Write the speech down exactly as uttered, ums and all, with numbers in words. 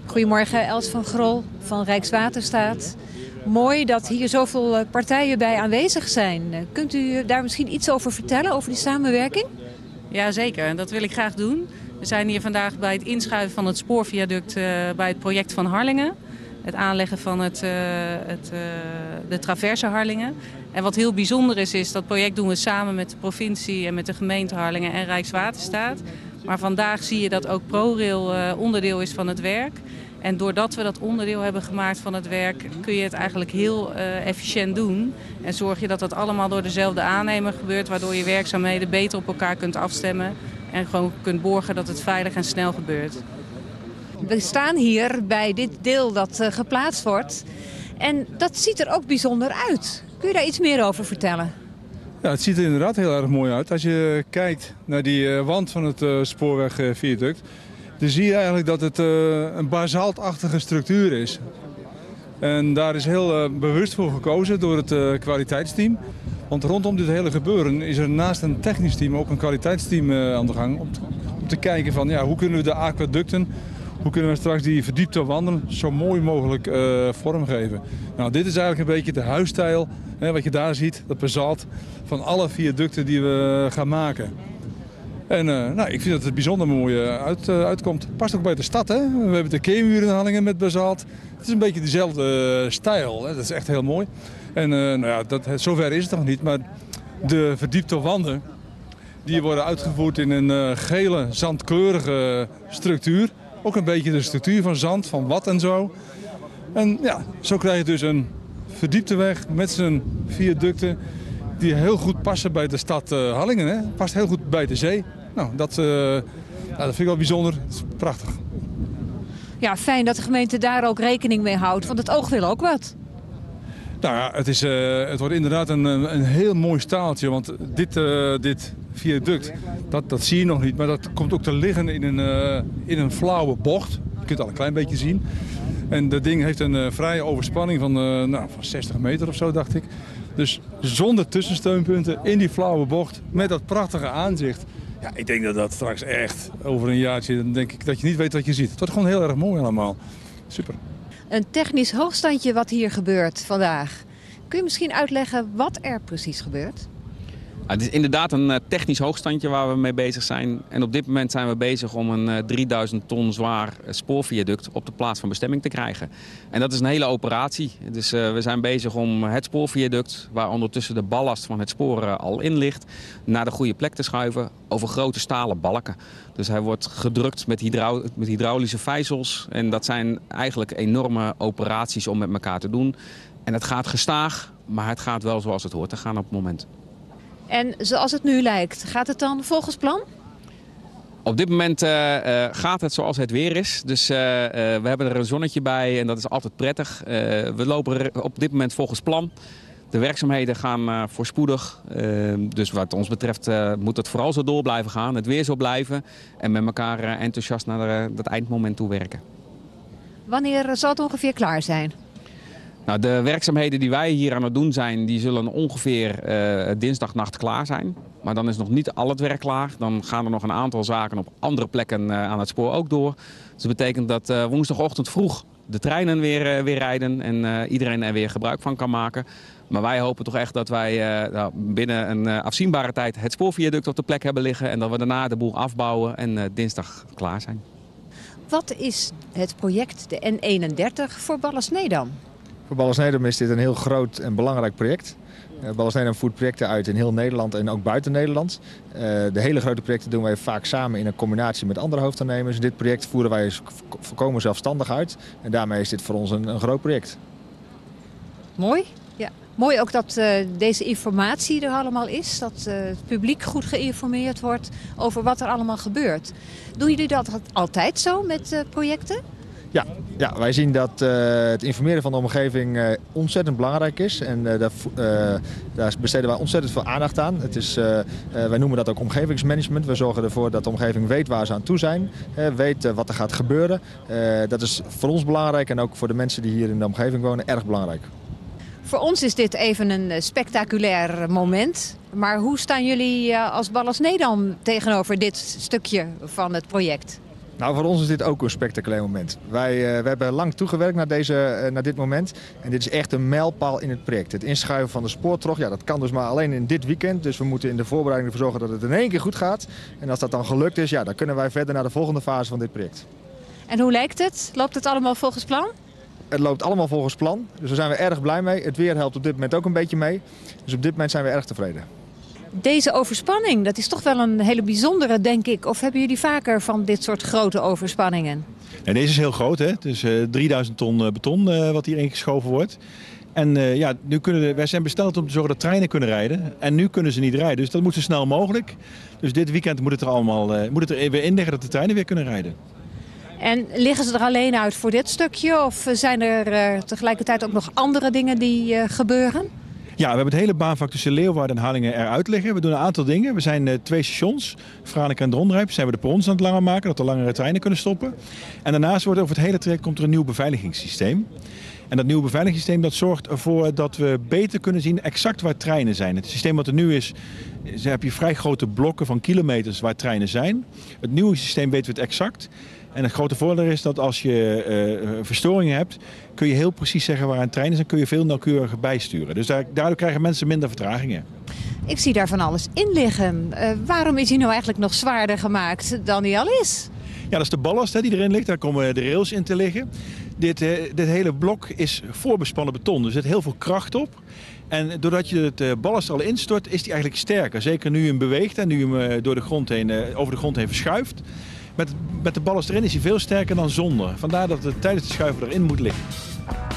Goedemorgen, Els van Grol van Rijkswaterstaat. Mooi dat hier zoveel partijen bij aanwezig zijn. Kunt u daar misschien iets over vertellen, over die samenwerking? Jazeker, dat wil ik graag doen. We zijn hier vandaag bij het inschuiven van het spoorviaduct uh, bij het project van Harlingen. Het aanleggen van het, uh, het, uh, de traverse Harlingen. En wat heel bijzonder is, is dat project doen we samen met de provincie en met de gemeente Harlingen en Rijkswaterstaat. Maar vandaag zie je dat ook ProRail uh, onderdeel is van het werk. En doordat we dat onderdeel hebben gemaakt van het werk, kun je het eigenlijk heel uh, efficiënt doen. En zorg je dat dat allemaal door dezelfde aannemer gebeurt, waardoor je werkzaamheden beter op elkaar kunt afstemmen. En gewoon kunt borgen dat het veilig en snel gebeurt. We staan hier bij dit deel dat uh, geplaatst wordt. En dat ziet er ook bijzonder uit. Kun je daar iets meer over vertellen? Ja, het ziet er inderdaad heel erg mooi uit. Als je kijkt naar die uh, wand van het uh, spoorwegviaduct, dan zie je eigenlijk dat het uh, een basaltachtige structuur is. En daar is heel uh, bewust voor gekozen door het uh, kwaliteitsteam. Want rondom dit hele gebeuren is er naast een technisch team ook een kwaliteitsteam uh, aan de gang. Om te, om te kijken van ja, hoe kunnen we de aquaducten, hoe kunnen we straks die verdiepte wanden zo mooi mogelijk uh, vormgeven. Nou, dit is eigenlijk een beetje de huisstijl, hè, wat je daar ziet, dat basalt van alle viaducten die we gaan maken. En uh, nou, ik vind dat het bijzonder mooi uh, uit, uh, uitkomt. Past ook bij de stad, hè? We hebben de keermuren in Harlingen met basaalt. Het is een beetje dezelfde uh, stijl, hè? Dat is echt heel mooi. En uh, nou ja, dat, zover is het nog niet, maar de verdiepte wanden die worden uitgevoerd in een uh, gele, zandkleurige structuur. Ook een beetje de structuur van zand, van wat en zo. En ja, zo krijg je dus een verdiepte weg met zijn viaducten die heel goed passen bij de stad uh, Harlingen. Hè? Past heel goed bij de zee. Nou, dat, uh, nou, dat vind ik wel bijzonder. Het is prachtig. Ja, fijn dat de gemeente daar ook rekening mee houdt, want het oog wil ook wat. Nou ja, het, is, uh, het wordt inderdaad een, een heel mooi staaltje, want dit, uh, dit viaduct, dat, dat zie je nog niet, maar dat komt ook te liggen in een, uh, in een flauwe bocht. Je kunt het al een klein beetje zien. En dat ding heeft een uh, vrije overspanning van, uh, nou, van zestig meter of zo, dacht ik. Dus zonder tussensteunpunten in die flauwe bocht met dat prachtige aanzicht. Ja, ik denk dat dat straks echt over een jaartje, dan denk ik dat je niet weet wat je ziet. Het wordt gewoon heel erg mooi allemaal. Super. Een technisch hoogstandje wat hier gebeurt vandaag. Kun je misschien uitleggen wat er precies gebeurt? Het is inderdaad een technisch hoogstandje waar we mee bezig zijn. En op dit moment zijn we bezig om een drieduizend ton zwaar spoorviaduct op de plaats van bestemming te krijgen. En dat is een hele operatie. Dus uh, we zijn bezig om het spoorviaduct, waar ondertussen de ballast van het spoor uh, al in ligt, naar de goede plek te schuiven over grote stalen balken. Dus hij wordt gedrukt met, hydrou met hydraulische vijzels. En dat zijn eigenlijk enorme operaties om met elkaar te doen. En het gaat gestaag, maar het gaat wel zoals het hoort te gaan op het moment. En zoals het nu lijkt, gaat het dan volgens plan? Op dit moment uh, uh, gaat het zoals het weer is. Dus uh, uh, we hebben er een zonnetje bij en dat is altijd prettig. Uh, we lopen er op dit moment volgens plan. De werkzaamheden gaan uh, voorspoedig. Uh, dus wat ons betreft uh, moet het vooral zo door blijven gaan. Het weer zo blijven en met elkaar uh, enthousiast naar de, dat eindmoment toe werken. Wanneer zal het ongeveer klaar zijn? Nou, de werkzaamheden die wij hier aan het doen zijn, die zullen ongeveer uh, dinsdagnacht klaar zijn. Maar dan is nog niet al het werk klaar. Dan gaan er nog een aantal zaken op andere plekken uh, aan het spoor ook door. Dus dat betekent dat uh, woensdagochtend vroeg de treinen weer, uh, weer rijden en uh, iedereen er weer gebruik van kan maken. Maar wij hopen toch echt dat wij uh, nou, binnen een uh, afzienbare tijd het spoorviaduct op de plek hebben liggen. En dat we daarna de boel afbouwen en uh, dinsdag klaar zijn. Wat is het project, de N eenendertig, voor Ballen-Sneedam? Voor Ballen-Sneedam is dit een heel groot en belangrijk project. Uh, Ballen-Sneedam voert projecten uit in heel Nederland en ook buiten Nederland. Uh, de hele grote projecten doen wij vaak samen in een combinatie met andere hoofdaannemers. Dit project voeren wij volkomen zelfstandig uit. En daarmee is dit voor ons een, een groot project. Mooi. Ja. Mooi ook dat uh, deze informatie er allemaal is. Dat uh, het publiek goed geïnformeerd wordt over wat er allemaal gebeurt. Doen jullie dat altijd zo met uh, projecten? Ja, ja, wij zien dat uh, het informeren van de omgeving uh, ontzettend belangrijk is. En uh, daar, uh, daar besteden wij ontzettend veel aandacht aan. Het is, uh, uh, wij noemen dat ook omgevingsmanagement. We zorgen ervoor dat de omgeving weet waar ze aan toe zijn. Uh, weet uh, wat er gaat gebeuren. Uh, dat is voor ons belangrijk en ook voor de mensen die hier in de omgeving wonen erg belangrijk. Voor ons is dit even een spectaculair moment. Maar hoe staan jullie uh, als Ballen-Sneedam tegenover dit stukje van het project? Nou, voor ons is dit ook een spectaculair moment. Wij, uh, we hebben lang toegewerkt naar, deze, uh, naar dit moment. En dit is echt een mijlpaal in het project. Het inschuiven van de spoortrog, ja, dat kan dus maar alleen in dit weekend. Dus we moeten in de voorbereiding ervoor zorgen dat het in één keer goed gaat. En als dat dan gelukt is, ja, dan kunnen wij verder naar de volgende fase van dit project. En hoe lijkt het? Loopt het allemaal volgens plan? Het loopt allemaal volgens plan. Dus daar zijn we erg blij mee. Het weer helpt op dit moment ook een beetje mee. Dus op dit moment zijn we erg tevreden. Deze overspanning, dat is toch wel een hele bijzondere, denk ik. Of hebben jullie vaker van dit soort grote overspanningen? Ja, deze is heel groot, hè? Het is uh, drieduizend ton beton uh, wat hier ingeschoven wordt. En uh, ja, nu kunnen de, wij zijn besteld om te zorgen dat treinen kunnen rijden. En nu kunnen ze niet rijden, dus dat moet zo snel mogelijk. Dus dit weekend moet het er allemaal uh, moet het er weer in liggen dat de treinen weer kunnen rijden. En liggen ze er alleen uit voor dit stukje? Of zijn er uh, tegelijkertijd ook nog andere dingen die uh, gebeuren? Ja, we hebben het hele baanvak tussen Leeuwarden en Harlingen eruit liggen. We doen een aantal dingen. We zijn uh, twee stations, Franeker en Dronrijp, zijn we de perrons aan het langer maken, dat er langere treinen kunnen stoppen. En daarnaast wordt over het hele traject komt er een nieuw beveiligingssysteem. En dat nieuwe beveiligingssysteem dat zorgt ervoor dat we beter kunnen zien exact waar treinen zijn. Het systeem wat er nu is, is heb je vrij grote blokken van kilometers waar treinen zijn. Het nieuwe systeem weten we het exact. En het grote voordeel is dat als je uh, verstoringen hebt, kun je heel precies zeggen waar een trein is en kun je veel nauwkeuriger bijsturen. Dus daar, daardoor krijgen mensen minder vertragingen. Ik zie daar van alles in liggen. Uh, waarom is hij nou eigenlijk nog zwaarder gemaakt dan hij al is? Ja, dat is de ballast hè, die erin ligt. Daar komen de rails in te liggen. Dit, uh, dit hele blok is voorbespannen beton, dus er zit heel veel kracht op. En doordat je het uh, ballast al instort, is die eigenlijk sterker. Zeker nu je hem beweegt en nu je hem uh, door de grond heen, uh, over de grond heen verschuift. Met, met de ballast erin is hij veel sterker dan zonder. Vandaar dat het tijdens het schuiven erin moet liggen.